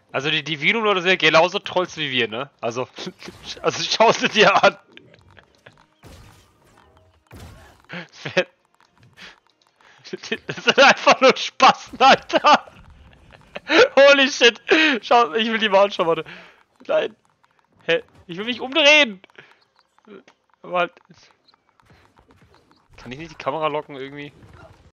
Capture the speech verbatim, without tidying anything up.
Also die Divino-Leute sind ja genauso Trolls wie wir, ne? Also, also schau sie dir an. Das sind einfach nur Spasten, Alter. Holy shit. Schau, ich will die mal anschauen, warte. Nein. Hä? Ich will mich umdrehen. Aber halt. Kann ich nicht die Kamera locken irgendwie?